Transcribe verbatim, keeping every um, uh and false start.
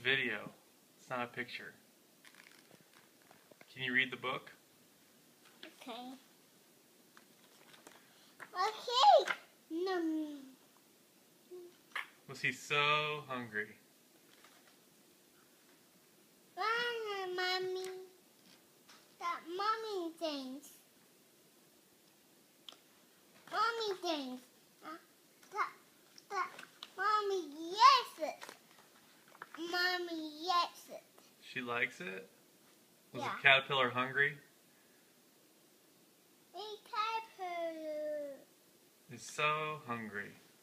video. It's not a picture. Can you read the book? Okay. Okay. No. Was he so hungry? Run, mommy. That mommy things. Mommy things. Uh, that, that, mommy, yes it. Mommy, yes it. She likes it? Was Yeah. the caterpillar hungry? A caterpillar. He's so hungry.